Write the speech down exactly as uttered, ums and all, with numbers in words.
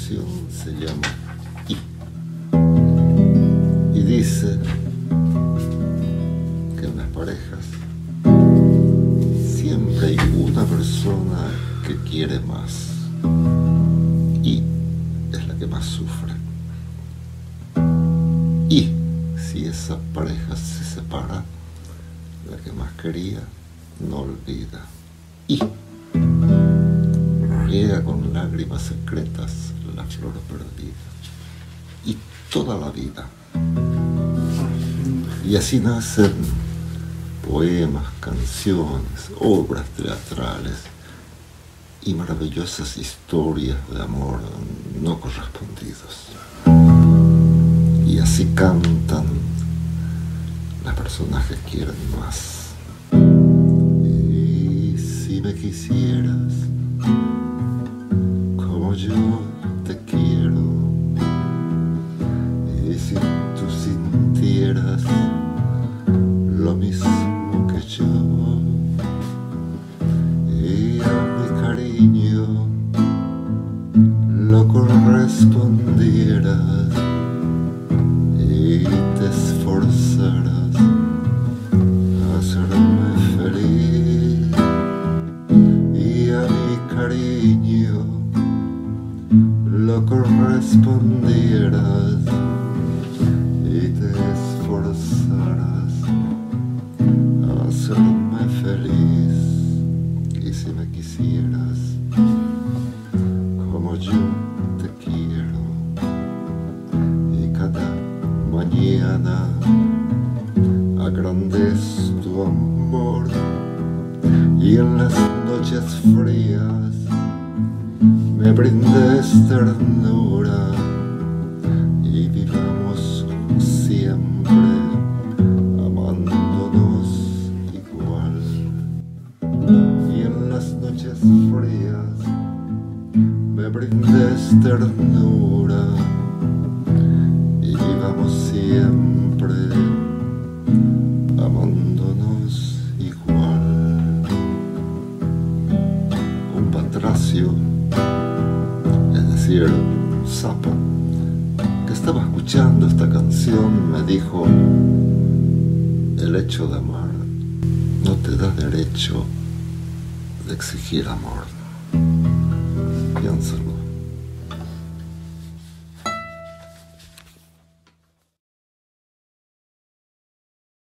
canción se llama Y. Y dice que en las parejas siempre hay una persona que quiere más y es la que más sufre. Y si esa pareja se separa, la que más quería no olvida y riega con lágrimas secretas la flor perdida y toda la vida. Y así nacen poemas, canciones, obras teatrales y maravillosas historias de amor no correspondidos. Y así cantan las personas que quieren más. Y si me quisieras como yo te quiero, y si tú sintieras lo mismo que yo, y a mi cariño lo correspondieras y te esforzaras a hacerme feliz, y a mi cariño lo correspondieras y te esforzaras a hacerme feliz. Y si me quisieras como yo te quiero, y cada mañana agrandez tu amor, y en las noches frías me brindes ternura, y vivamos siempre amándonos igual. Y en las noches frías me brindes ternura, y vivamos siempre amándonos igual. Un patracio, es decir, un sapo, que estaba escuchando esta canción, me dijo: el hecho de amar no te da derecho de exigir amor. Piénsalo.